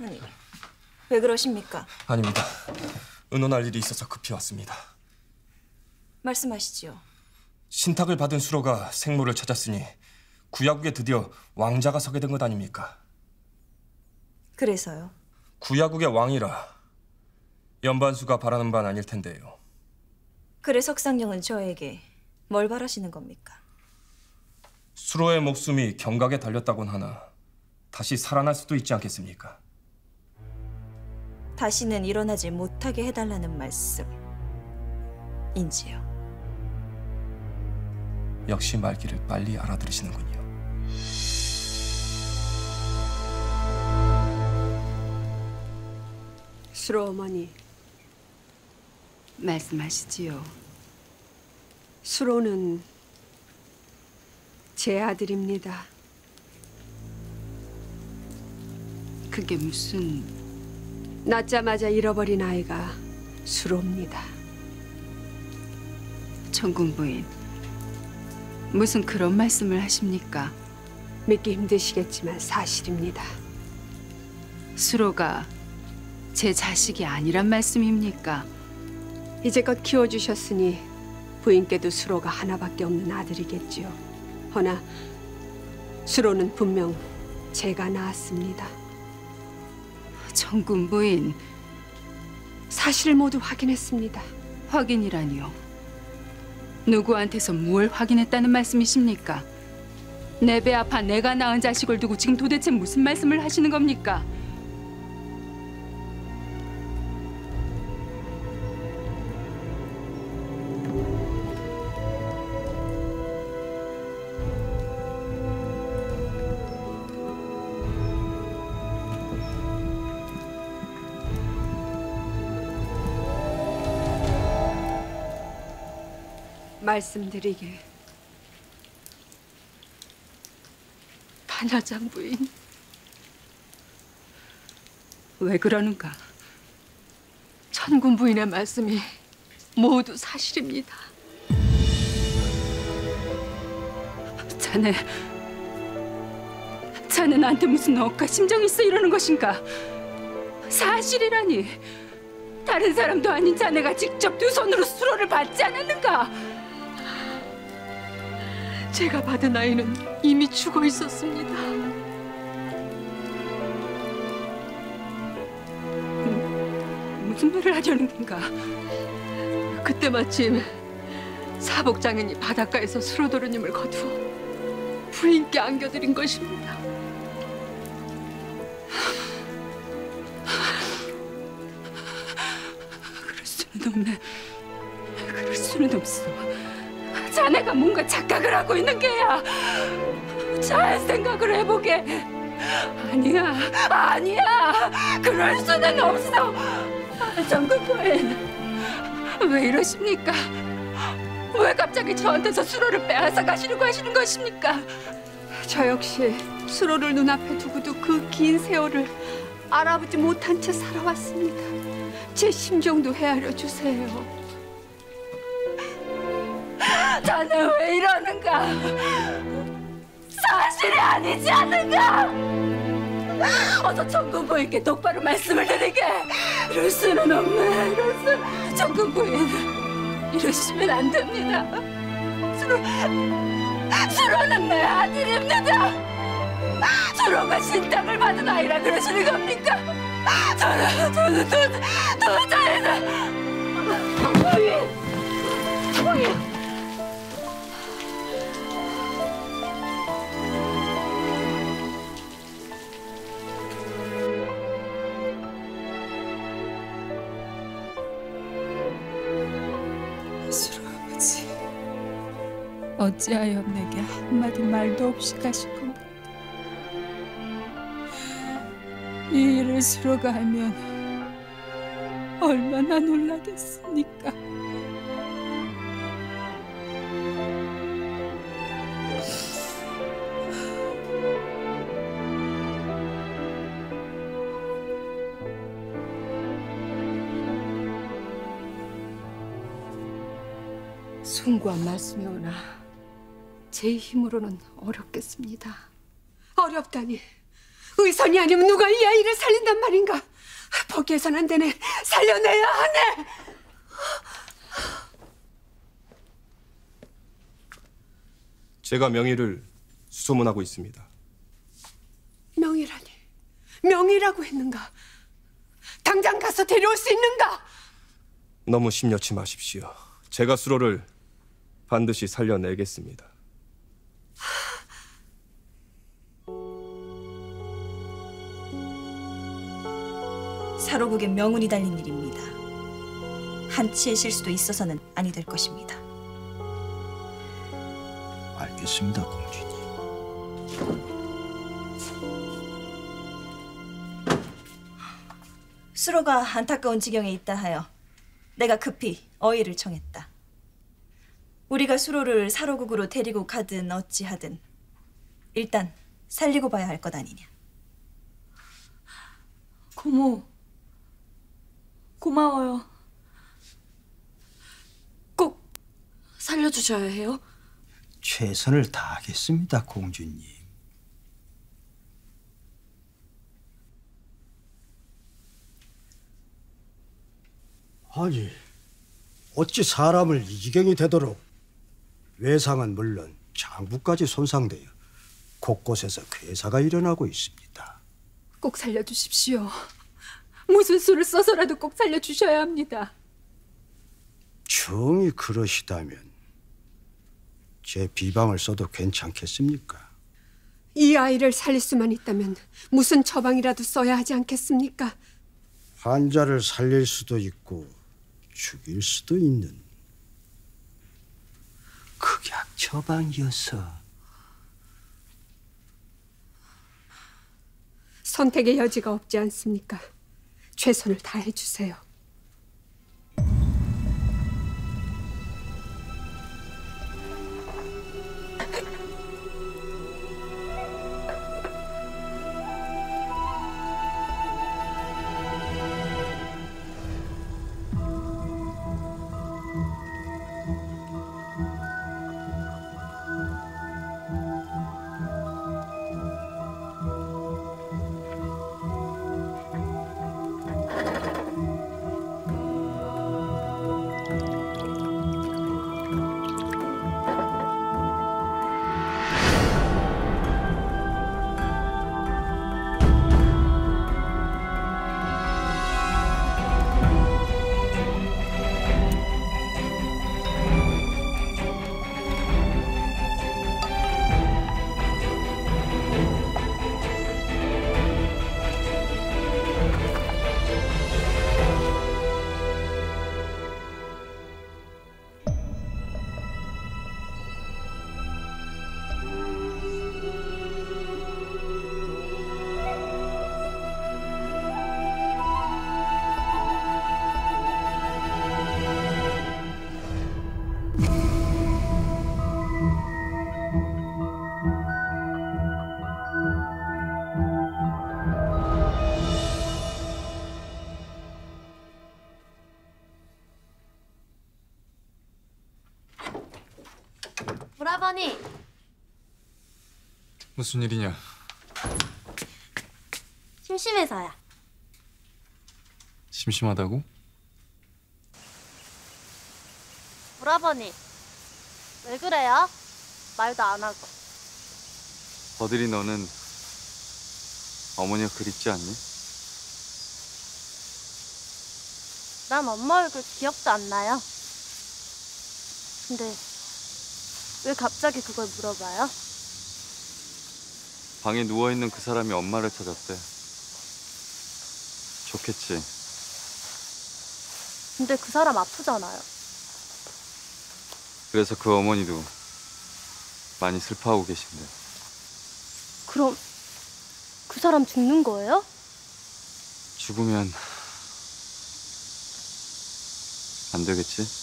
아니, 왜 그러십니까? 아닙니다. 의논할 일이 있어서 급히 왔습니다. 말씀하시지요. 신탁을 받은 수로가 생모를 찾았으니 구야국에 드디어 왕자가 서게 된 것 아닙니까? 그래서요? 구야국의 왕이라 연반수가 바라는 바는 아닐 텐데요. 그래 석상령은 저에게 뭘 바라시는 겁니까? 수로의 목숨이 경각에 달렸다곤 하나 다시 살아날 수도 있지 않겠습니까? 다시는 일어나지 못하게 해달라는 말씀인지요? 역시 말귀를 빨리 알아들으시는군요. 수로 어머니, 말씀하시지요. 수로는 제 아들입니다. 그게 무슨... 낳자마자 잃어버린 아이가 수로입니다. 천군 부인, 무슨 그런 말씀을 하십니까? 믿기 힘드시겠지만 사실입니다. 수로가 제 자식이 아니란 말씀입니까? 이제껏 키워주셨으니 부인께도 수로가 하나밖에 없는 아들이겠지요. 허나 수로는 분명 제가 낳았습니다. 천군 부인, 사실을 모두 확인했습니다. 확인이라니요? 누구한테서 뭘 확인했다는 말씀이십니까? 내 배 아파 내가 낳은 자식을 두고 지금 도대체 무슨 말씀을 하시는 겁니까? 말씀드리길. 반야장 부인. 왜 그러는가? 천군 부인의 말씀이 모두 사실입니다. 자네 나한테 무슨 억까 심정이 있어 이러는 것인가? 사실이라니. 다른 사람도 아닌 자네가 직접 두 손으로 수로를 받지 않았는가? 제가 받은 아이는 이미 죽어 있었습니다. 무슨 말을 하려는 건가? 그때 마침 사복장인이 바닷가에서 수로도련님을 거두어 부인께 안겨드린 것입니다. 그럴 수는 없네. 그럴 수는 없어. 자네가 뭔가 착각을 하고 있는 게야. 잘 생각을 해보게. 아니야. 그럴 수는 없어. 천군 부인, 왜 이러십니까? 왜 갑자기 저한테서 수로를 빼앗아 가시려고 하시는 것입니까? 저 역시 수로를 눈앞에 두고도 그 긴 세월을 알아보지 못한 채 살아왔습니다. 제 심정도 헤아려 주세요. 자네 왜 이러는가? 사실이 아니지 않는가? 어서 천군 부인께 똑바로 말씀을 드리게. 이럴 수는 없네. 천군 부인, 이러시면 안 됩니다. 수로는 내 아들입니다. 수로가 신탁을 받은 아이라 그러시는 겁니까? 저는 도저히... 부인. 수로 아버지, 어찌하여 내게 한마디 말도 없이 가실 겁니까? 이 일을 수로가 알면 얼마나 놀라겠습니까? 숭고한 말씀이오나 제 힘으로는 어렵겠습니다. 어렵다니 의선이 아니면 누가 이 아이를 살린단 말인가? 포기해서는 안 되네. 살려내야 하네. 제가 명의를 수소문하고 있습니다. 명의라니. 명의라고 했는가? 당장 가서 데려올 수 있는가? 너무 심려치 마십시오. 제가 수로를 반드시 살려내겠습니다. 사로국에 명운이 달린 일입니다. 한치의 실수도 있어서는 아니 될 것입니다. 알겠습니다, 공주님. 수로가 안타까운 지경에 있다 하여 내가 급히 어의를 청했다. 우리가 수로를 사로국으로 데리고 가든 어찌하든 일단 살리고 봐야 할 것 아니냐. 고모, 고마워요. 꼭 살려주셔야 해요. 최선을 다하겠습니다, 공주님. 아니, 어찌 사람을 이 지경이 되도록 외상은 물론 장부까지 손상되어 곳곳에서 괴사가 일어나고 있습니다. 꼭 살려주십시오. 무슨 수를 써서라도 꼭 살려주셔야 합니다. 정이 그러시다면 제 비방을 써도 괜찮겠습니까? 이 아이를 살릴 수만 있다면 무슨 처방이라도 써야 하지 않겠습니까? 환자를 살릴 수도 있고 죽일 수도 있는 극약 처방이어서. 선택의 여지가 없지 않습니까? 최선을 다해 주세요. 오라버니, 무슨 일이냐? 심심해서야. 심심하다고? 오라버니, 왜 그래요? 말도 안 하고. 버들이 너는 어머니가 그립지 않니? 난 엄마 얼굴 기억도 안 나요. 근데 왜 갑자기 그걸 물어봐요? 방에 누워있는 그 사람이 엄마를 찾았대. 좋겠지. 근데 그 사람 아프잖아요. 그래서 그 어머니도 많이 슬퍼하고 계신데. 그럼 그 사람 죽는 거예요? 죽으면 안 되겠지?